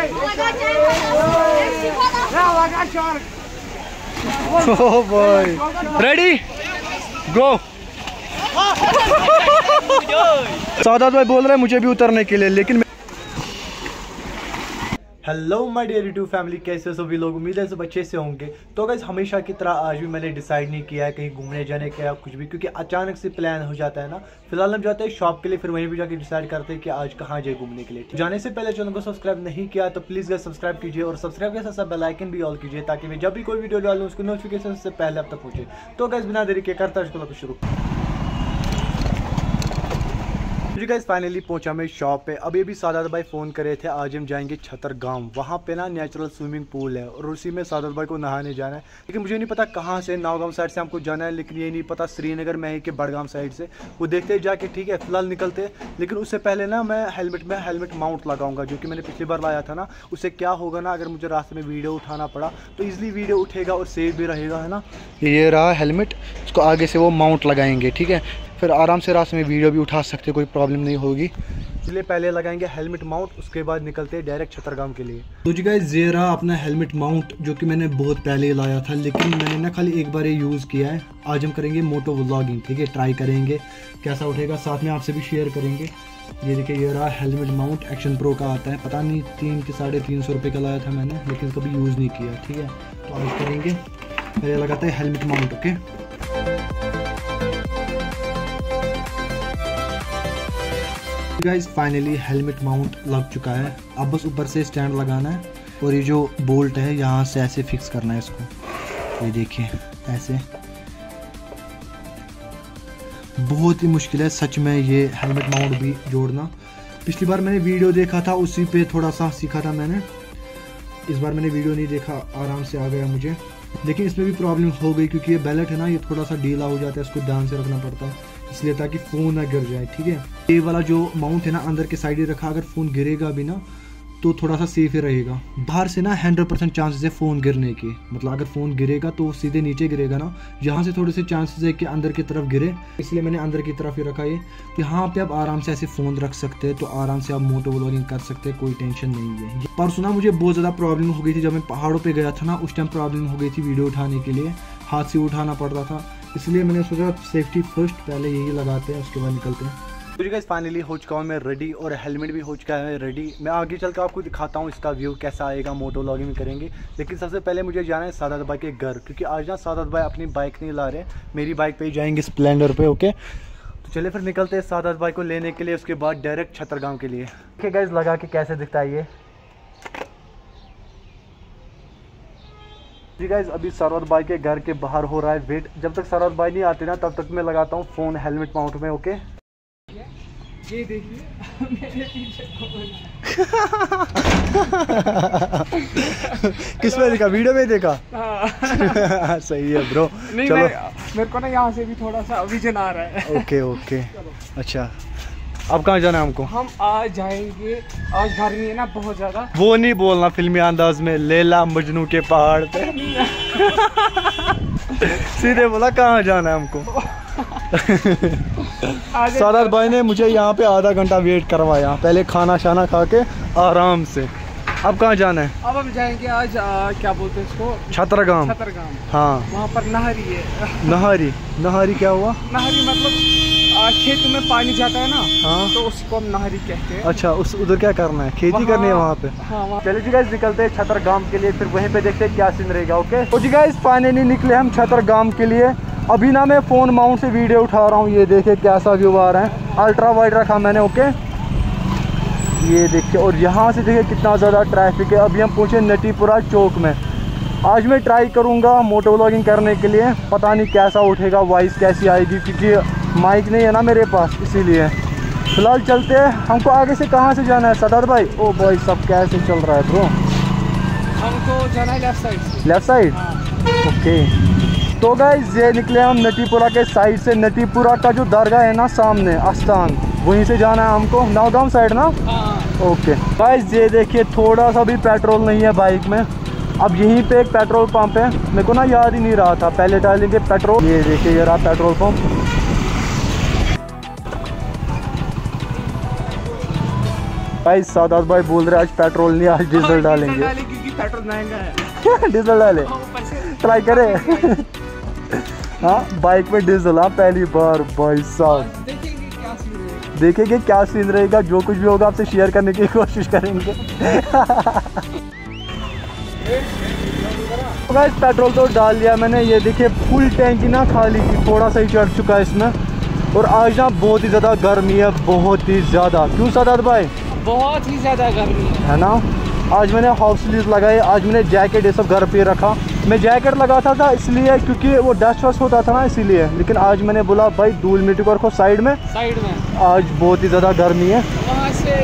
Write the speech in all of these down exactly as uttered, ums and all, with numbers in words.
Oh boy. Ready? Go. Sadat भाई बोल रहे हैं मुझे भी उतरने के लिए, लेकिन hello my dear YouTube family, कैसे हो सभी लोग। उम्मीद है सब अच्छे से होंगे। तो गाइस हमेशा की तरह आज भी मैंने डिसाइड नहीं किया है कहीं घूमने जाने का या कुछ भी, क्योंकि अचानक से प्लान हो जाता है ना। फिलहाल हम जाते हैं शॉप के लिए, फिर वहीं भी जाके डिसाइड करते हैं कि आज कहाँ जाए घूमने के लिए। जाने से पहले चैनल को सब्सक्राइब नहीं किया तो प्लीज गाइस सब्सक्राइब कीजिए और सब्सक्राइब के साथ साथ बेल आइकन भी ऑल कीजिए, ताकि मैं जब भी कोई वीडियो डालूं उसको नोटिफिकेशन से पहले अब तक पहुंचे। तो गाइस बिना देरी के करता है शुरू। जी गाइस फाइनली पहुंचा मैं शॉप पे। अब ये भी सादात भाई फ़ोन करे थे आज हम जाएंगे छतरगाम, वहाँ पे ना नेचुरल स्विमिंग पूल है और उसी में सादात भाई को नहाने जाना है। लेकिन मुझे नहीं पता कहाँ से, नावगांव साइड से हमको जाना है, लेकिन ये नहीं पता श्रीनगर में है कि बड़गाम साइड से। वो देखते जाके, ठीक है फिलहाल निकलते। लेकिन उससे पहले ना मैं हेलमेट में हेलमेट माउंट लगाऊंगा, जो कि मैंने पिछली बार लाया था ना। उससे क्या होगा ना, अगर मुझे रास्ते में वीडियो उठाना पड़ा तो ईजिली वीडियो उठेगा और सेव भी रहेगा, है ना। ये रहा हेलमेट, इसको आगे से वो माउंट लगाएंगे, ठीक है, फिर आराम से रास्ते में वीडियो भी उठा सकते, कोई प्रॉब्लम नहीं होगी। इसलिए पहले लगाएंगे हेलमेट माउंट, उसके बाद निकलते हैं डायरेक्ट छतरगाम के लिए। तो जी गाइस ये रहा अपना हेलमेट माउंट, जो कि मैंने बहुत पहले लाया था, लेकिन मैंने ना खाली एक बार ये यूज़ किया है। आज हम करेंगे मोटो व्लॉगिंग, ठीक है, ट्राई करेंगे कैसा उठेगा, साथ में आपसे भी शेयर करेंगे। ये देखिए ये रहा हेलमेट माउंट, एक्शन प्रो का आता है, पता नहीं तीन के साढ़े तीन सौ रुपये का लाया था मैंने, लेकिन कभी यूज़ नहीं किया, ठीक है। तो आज करेंगे, पहले लगाते हैं helmet mount. Okay guys finally helmet mount लग चुका है। अब बस ऊपर से स्टैंड लगाना है और ये जो बोल्ट है यहाँ से ऐसे फिक्स करना है इसको। ये देखिए ऐसे, बहुत ही मुश्किल है सच में ये हेलमेट माउंट भी जोड़ना। पिछली बार मैंने वीडियो देखा था, उसी पे थोड़ा सा सीखा था मैंने। इस बार मैंने वीडियो नहीं देखा, आराम से आ गया मुझे। लेकिन इसमें भी प्रॉब्लम हो गई, क्योंकि ये बेल्ट है ना, ये थोड़ा सा ढीला हो जाता है, इसको ध्यान से रखना पड़ता है, इसलिए ताकि फ़ोन ना गिर जाए, ठीक है। ये वाला जो माउंट है ना अंदर के साइड ही रखा, अगर फ़ोन गिरेगा भी ना तो थोड़ा सा सेफ ही रहेगा। बाहर से ना हंड्रेड परसेंट चांसेस है फ़ोन गिरने के, मतलब अगर फ़ोन गिरेगा तो सीधे नीचे गिरेगा ना, यहाँ से थोड़े से चांसेस है कि अंदर की तरफ गिरे, इसलिए मैंने अंदर की तरफ ही रखा ये। यहाँ पे आप आराम से ऐसे फ़ोन रख सकते हैं, तो आराम से आप मोटो व्लॉगिंग कर सकते हैं, कोई टेंशन नहीं है। परसों ना मुझे बहुत ज़्यादा प्रॉब्लम हो गई थी, जब मैं पहाड़ों पर गया था ना, उस टाइम प्रॉब्लम हो गई थी वीडियो उठाने के लिए, हाथ से उठाना पड़ता था, इसलिए मैंने सोचा सेफ्टी फर्स्ट, पहले यही लगाते हैं उसके बाद निकलते हैं। तो गाइस फाइनली हो चुका हूँ मैं रेडी और हेलमेट भी हो चुका है रेडी। मैं आगे चल कर आपको दिखाता हूँ इसका व्यू कैसा आएगा, मोटो व्लॉगिंग में करेंगे। लेकिन सबसे पहले मुझे जाना है सादात भाई के घर, क्योंकि आज ना सादात भाई अपनी बाइक नहीं ला रहे, मेरी बाइक पे ही जाएंगे स्प्लेंडर पे। ओके तो चलिए फिर निकलते हैं सादात भाई को लेने के लिए, उसके बाद डायरेक्ट छतरगाम के लिए। ओके गाइस लगा के कैसे दिखता है ये। जी गाइस अभी सरवत भाई के घर के बाहर हो रहा है वेट। जब तक सरवत भाई नहीं आते ना तब तक मैं लगाता हूँ फ़ोन हेलमेट माउंट में। ओके ये देखिए मेरे पीछे किस में देखा, वीडियो में देखा? हाँ। सही है ब्रो। नहीं चलो मेरे को ना यहाँ से भी थोड़ा सा विजन आ रहा है। ओके ओके अच्छा अब कहाँ जाना है हमको? हम आज जाएंगे, आज गर्मी है ना बहुत ज्यादा। वो नहीं बोलना फिल्मी अंदाज में, लैला मजनू के पहाड़ पे। सीधे बोला कहाँ जाना है हमको। सादात भाई ने मुझे यहाँ पे आधा घंटा वेट करवाया, पहले खाना शाना खा के आराम से। अब कहाँ जाना है? अब हम जाएंगे आज आ, क्या बोलते हैं इसको, छतरगाम। छतरगाम हाँ वहाँ पर नहरी है। नहरी? नहरी क्या हुआ? नहरी मतलब आ, खेत में पानी जाता है ना, हाँ तो उसको हम नहरी कहते हैं। अच्छा उस उधर क्या करना है, खेती करनी है वहाँ पे? हाँ चलिए जी गाइस निकलते हैं छतरगाम के लिए, फिर वहीं पे देखते हैं क्या सीन रहेगा। ओके तो जी गाइस फाइनली निकले हम छतरगाम के लिए। अभी ना मैं फ़ोन माउंट से वीडियो उठा रहा हूँ, ये देखिए कैसा व्यू आ रहा है, अल्ट्रा वाइड रखा मैंने। ओके ये देखिए, और यहाँ से देखिए कितना ज़्यादा ट्रैफिक है। अभी हम पहुँचे नटीपुरा चौक में। आज मैं ट्राई करूँगा मोटो व्लॉगिंग करने के लिए, पता नहीं कैसा उठेगा, वॉइस कैसी आएगी, क्योंकि माइक नहीं है ना मेरे पास, इसीलिए। फिलहाल चलते हैं। हमको आगे से कहाँ से जाना है सादात भाई? ओ भाई सब कैसे चल रहा है ब्रो? हमको जाना है लेफ्ट साइड से। Left side? ओके तो गाइस ये निकले हम नटीपुरा के साइड से। नटीपुरा का जो दरगाह है ना सामने आस्थान, वहीं से जाना है हमको, नावगांव साइड ना। ओके गाइस ये देखिए थोड़ा सा भी पेट्रोल नहीं है बाइक में। अब यहीं पे एक पेट्रोल पंप है, मेरे को ना याद ही नहीं रहा था, पहले डालेंगे पेट्रोल। ये देखिए ये रहा पेट्रोल पंप। भाई सादात भाई बोल रहे आज पेट्रोल नहीं, आज डीजल डालेंगे क्योंकि पेट्रोल महंगा है। डीजल डाले, ट्राई करें। हाँ बाइक में डीजल, हाँ पहली बार भाई साहब। देखेंगे क्या सीन रहेगा, जो कुछ भी होगा आपसे शेयर करने की कोशिश करेंगे। तो गाइस पेट्रोल तो डाल लिया मैंने, ये देखिए फुल टैंकी ना खाली की, थोड़ा सा ही चढ़ चुका है इसमें। और आज ना बहुत ही ज़्यादा गर्मी है, बहुत ही ज़्यादा। क्यों सादात भाई? बहुत ही ज़्यादा गर्मी है, है ना। आज मैंने हाफ स्लीव लगाए, आज मैंने जैकेट ये सब घर पे रखा। मैं जैकेट लगाता था इसलिए क्योंकि वो डस्ट वस्ट होता था ना इसीलिए, लेकिन आज मैंने बोला भाई धूल मिट्टी को रखो साइड में, साइड में। आज बहुत ही ज़्यादा गर्मी है वहाँ से।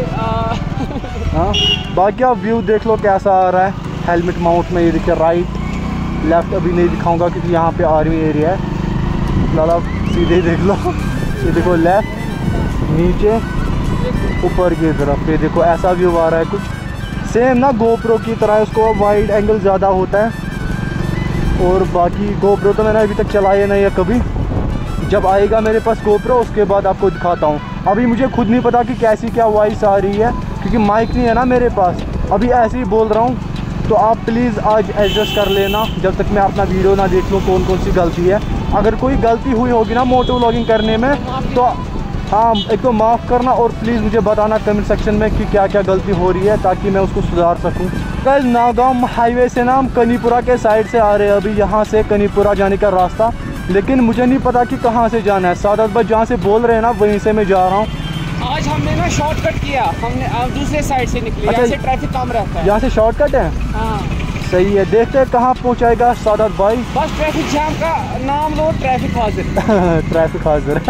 हाँ बाकी आप व्यू देख लो कैसा आ रहा है हेलमेट माउंट में। ये देखिए राइट लेफ्ट अभी नहीं दिखाऊंगा क्योंकि यहाँ पे आर्मी एरिया है। लाला सीधे ही देख लो, ये देखो लेफ्ट नीचे ऊपर की तरफ, ये देखो ऐसा व्यू आ रहा है कुछ सेम ना गोप्रो की तरह। उसको वाइड एंगल ज़्यादा होता है। और बाकी गोप्रो तो मैंने अभी तक चलाया नहीं है कभी, जब आएगा मेरे पास गोप्रो उसके बाद आपको दिखाता हूँ। अभी मुझे खुद नहीं पता कि कैसी क्या वॉइस आ रही है क्योंकि माइक नहीं है ना मेरे पास, अभी ऐसे ही बोल रहा हूँ। तो आप प्लीज़ आज एडजस्ट कर लेना जब तक मैं अपना वीडियो ना देख लूँ कौन कौन सी गलती है। अगर कोई गलती हुई होगी ना मोटो व्लॉगिंग करने में तो हाँ एक तो माफ़ करना, और प्लीज़ मुझे बताना कमेंट सेक्शन में कि क्या क्या गलती हो रही है ताकि मैं उसको सुधार सकूं। गाइस नागांव हाईवे से ना हम कनीपुरा के साइड से आ रहे हैं अभी, यहाँ से कनीपुरा जाने का रास्ता, लेकिन मुझे नहीं पता कि कहाँ से जाना है। सादात भाई जहाँ से बोल रहे हैं ना वहीं से मैं जा रहा हूँ। आज हमने ना शॉर्टकट किया, हमने अब दूसरे साइड से निकले। अच्छा, यहाँ से ट्रैफिक कम रहता है, यहाँ से शॉर्टकट है। हाँ सही है, देखते हैं कहाँ पहुँचाएगा सादात भाई। बस ट्रैफिक जाम का नाम लो, ट्रैफिक हाजिर। ट्रैफिक हाजिर।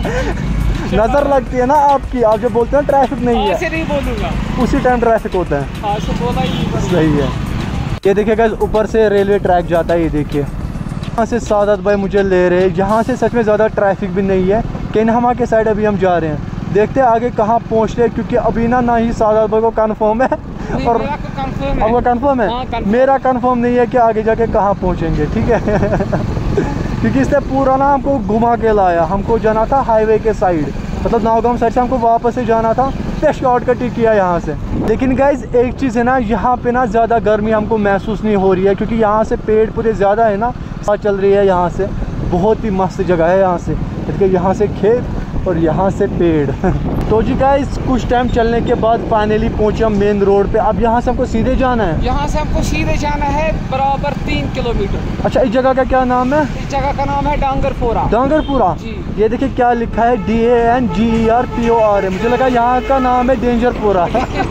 नजर लगती है ना आपकी, आप जो बोलते हैं ट्रैफिक नहीं है, ऐसे नहीं बोलूँगा, उसी टाइम ट्रैफिक होता है। हाँ से बोला ही नहीं। सही है। ये देखिएगा ऊपर से रेलवे ट्रैक जाता है, ये देखिए। यहाँ से सादात भाई मुझे ले रहे हैं, यहाँ से सच में ज़्यादा ट्रैफिक भी नहीं है। केनहमा के साइड अभी हम जा रहे हैं, देखते हैं आगे कहाँ पहुँचते हैं क्योंकि अभी ना ना ही सादात भाई को कंफर्म है और आपका कंफर्म है। हाँ, मेरा कंफर्म नहीं है कि आगे जाके कहाँ पहुँचेंगे, ठीक है। क्योंकि इससे पूरा ना हमको घुमा के लाया, हमको जाना था हाईवे के साइड, मतलब नागांव साइड से हमको वापस से जाना था, तो शॉर्टकट ही किया यहाँ से। लेकिन गाइज एक चीज़ है ना, यहाँ पे ना ज़्यादा गर्मी हमको महसूस नहीं हो रही है क्योंकि यहाँ से पेड़ पौधे ज़्यादा है ना, हवा चल रही है यहाँ से। बहुत ही मस्त जगह है यहाँ से, देखिए यहाँ से खेत और यहाँ से पेड़। तो जी गाइस कुछ टाइम चलने के बाद फाइनली पहुंचे हम मेन रोड पे। अब यहाँ से हमको सीधे जाना है, यहाँ से हमको सीधे जाना है बराबर तीन किलोमीटर। अच्छा इस जगह का क्या नाम है? इस जगह का नाम है डांगरपुरा। डांगरपुरा जी। ये देखिए क्या लिखा है, D A N G E R P O R है। मुझे लगा यहाँ का नाम है डेंजरपुरा।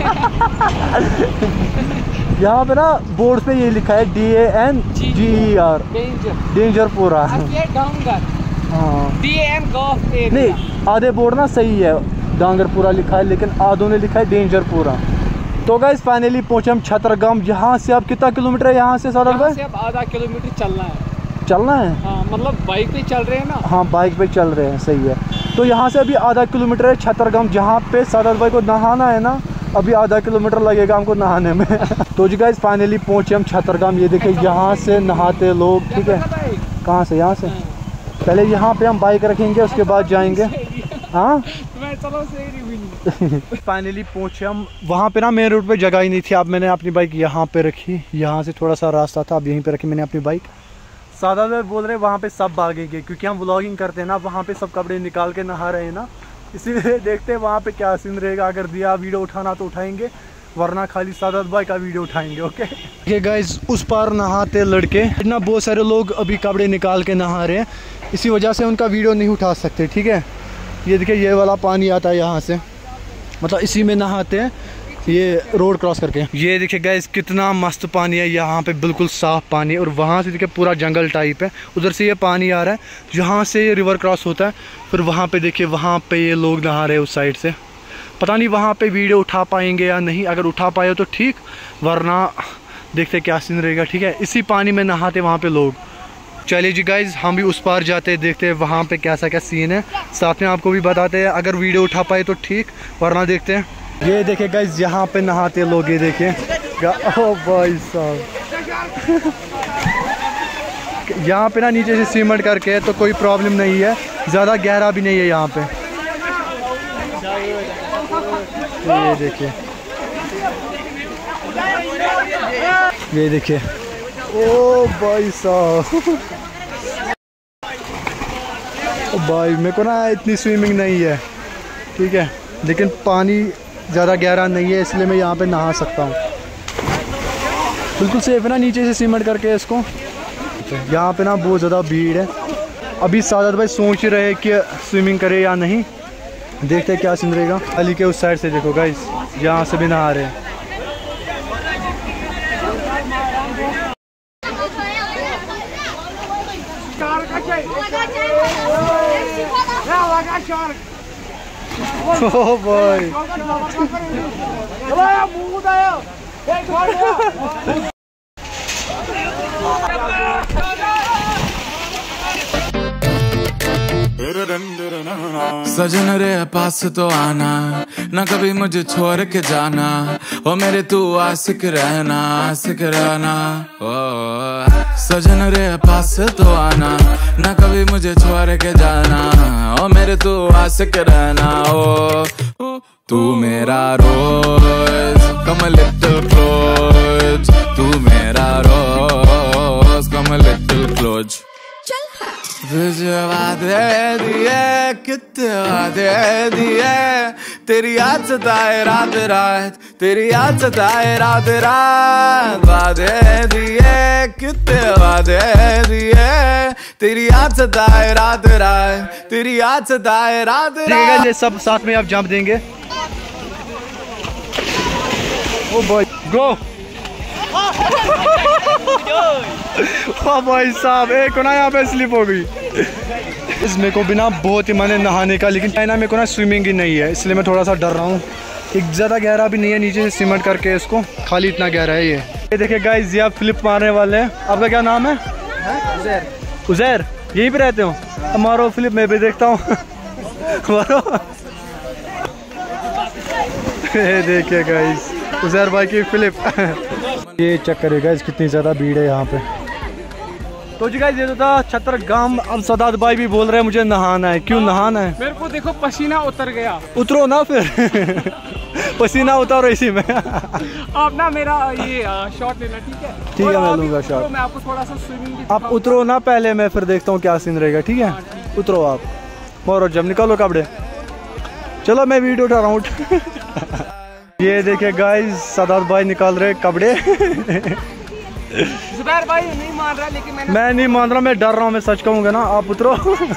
यहाँ पे ना बोर्ड पे ये लिखा है D A N G E R डेंजरपुरा। हाँ डी ए एन गॉफ एरिया। नहीं आधे बोर्ड ना सही है, डांगरपुरा लिखा है, लेकिन आधों ने लिखा है डेंजरपुरा। तो गाइस फाइनली पहुंचे हम छतरगाम। यहाँ से अब कितना किलोमीटर है यहाँ से सादात भाई? अब आधा किलोमीटर चलना है। चलना है हाँ, मतलब बाइक पे चल रहे हैं ना। हाँ बाइक पे चल रहे हैं, सही है। तो यहाँ से अभी आधा किलोमीटर है छतरगाम, जहाँ पे सादात भाई को नहाना है ना, अभी आधा किलोमीटर लगेगा हमको नहाने में। तो जी गाइस फाइनली पहुंचे हम छतरगाम। ये देखिए यहाँ से नहाते लोग, ठीक है। कहाँ से? यहाँ से पहले यहाँ पे हम बाइक रखेंगे, उसके बाद जाएंगे। हाँ फाइनली पहुंचे हम वहाँ पे ना मेन रोड पे जगह ही नहीं थी। अब मैंने अपनी बाइक यहाँ पे रखी, यहाँ से थोड़ा सा रास्ता था, अब यहीं पे रखी मैंने अपनी बाइक। सादा भाई बोल रहे वहाँ पे सब भागेंगे क्योंकि हम व्लॉगिंग करते हैं ना, वहाँ पे सब कपड़े निकाल के नहा रहे हैं ना, इसीलिए देखते हैं वहाँ पे क्या सीन रहेगा। अगर दिया वीडियो उठाना तो उठाएंगे, वरना खाली सादात भाई का वीडियो उठाएंगे। ओके ये गाइस उस पार नहाते लड़के इतना, बहुत सारे लोग अभी कपड़े निकाल के नहा रहे हैं, इसी वजह से उनका वीडियो नहीं उठा सकते, ठीक है। ये देखिए ये वाला पानी आता है यहाँ से, मतलब इसी में नहाते हैं ये रोड क्रॉस करके। ये देखिए गाइस कितना मस्त पानी है यहाँ पे, बिल्कुल साफ पानी। और वहाँ से देखिए पूरा जंगल टाइप है, उधर से ये पानी आ रहा है, जहाँ से ये रिवर क्रॉस होता है। फिर वहाँ पे देखिए वहाँ पे ये लोग नहा रहे हैं उस साइड से। पता नहीं वहाँ पे वीडियो उठा पाएंगे या नहीं, अगर उठा पाए तो ठीक, वरना देखते क्या सीन रहेगा, ठीक है। इसी पानी में नहाते वहाँ पे लोग। चलिए जी गाइज हम भी उस पार जाते हैं, देखते हैं वहाँ पे कैसा क्या सीन है, साथ में आपको भी बताते हैं। अगर वीडियो उठा पाए तो ठीक, वरना देखते हैं। ये देखिए गाइज यहाँ पे नहाते लोग, ये देखिए। ओ भाई साहब यहाँ पे ना नीचे से सीमेंट करके तो कोई प्रॉब्लम नहीं है, ज़्यादा गहरा भी नहीं है यहाँ पे। ये देखिए ये देखिए, ओ भाई साहब, ओ भाई मेरे को ना इतनी स्विमिंग नहीं है, ठीक है, लेकिन पानी ज़्यादा गहरा नहीं है इसलिए मैं यहाँ पे नहा सकता हूँ। बिल्कुल सेफ है ना, नीचे से सीमेंट करके इसको। यहाँ पे ना बहुत ज़्यादा भीड़ है। अभी सादात भाई सोच रहे कि स्विमिंग करे या नहीं, देखते हैं क्या सीन रहेगा। अली के उस साइड से देखो गाइस, यहाँ से भी नहा रहे हैं। ओ भाई सजन रे पास तो आना, ना कभी मुझे छोड़ के जाना, ओ मेरे तू आशिक रहना, आशिक रहना। ओ सजन रे पास तो आना, ना कभी मुझे छोड़ के जाना, ओ मेरे तू आशिक रहना। ओ तू मेरा रोज कम लिटिल क्लोज, तू मेरा रोज कम लिटिल क्लोज। तुझे वादे दिए, कितने वादे दिए, तेरी याद सताए रात रात, तेरी याद सताए रात रात। वादे दिए, कितने वादे दिए, तेरी याद सताए रात रात, तेरी याद सताए रात रात। ये सब साथ में आप जंप देंगे। ओ बॉय गो। ओ भाई साहब, एक ना यहाँ पे स्लिप हो गई। इसमें को बिना बहुत ही मन है नहाने का, लेकिन चाइना में को ना स्विमिंग ही नहीं है, इसलिए मैं थोड़ा सा डर रहा हूँ। एक ज़्यादा गहरा भी नहीं है, नीचे से सीमेंट करके इसको, खाली इतना गहरा है ये। ये देखिए गाइस, ये आप फ्लिप मारने वाले हैं। आपका क्या नाम है? उजैर। उजैर, यहीं पे रहते हो? मारो फ्लिप, मैं भी देखता हूँ। मारो। ये देखिए गाइस, उजैर भाई की फ्लिप। ये चेक करिए गाइस, कितनी ज़्यादा भीड़ है यहाँ पे। तो जी गाइस, ये तो था छतरगाम। अब सादात भाई भी बोल रहे हैं मुझे नहाना है। क्यों नहाना है? मेरे को देखो पसीना उतर गया। उतरो ना फिर। पसीना उतारो इसी में। आप ना मेरा ये शॉट लेना, ठीक है? ठीक है, मैं लूंगा शॉट। मैं आपको थोड़ा सा स्विमिंग की आप उतरो ना पहले, मैं फिर देखता हूँ क्या सीन रहेगा, ठीक है? उतरो आप, मोरो जब निकालो कपड़े। चलो मैं वीडियो उठा रहा हूँ। ये देखिए गाइस, सादात भाई निकाल रहे कपड़े। जुबैर भाई नहीं मान रहा, लेकिन मैंने मैं नहीं मान रहा, मैं डर रहा हूँ, मैं सच कहूँगा ना। आप उतरो।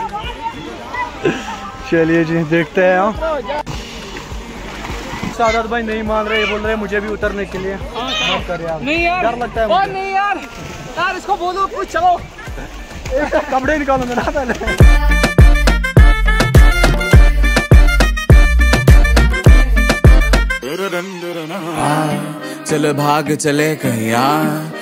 चलिए जी, देखते हैं। हाँ, सादात भाई नहीं मान रहे, बोल रहे हैं मुझे भी उतरने के लिए। नहीं यार, डर लगता है मुझे। नहीं यार, यार इसको बोलो कुछ। चलो कपड़े निकालो मेरा पहले। चल भाग चले कहीं यार,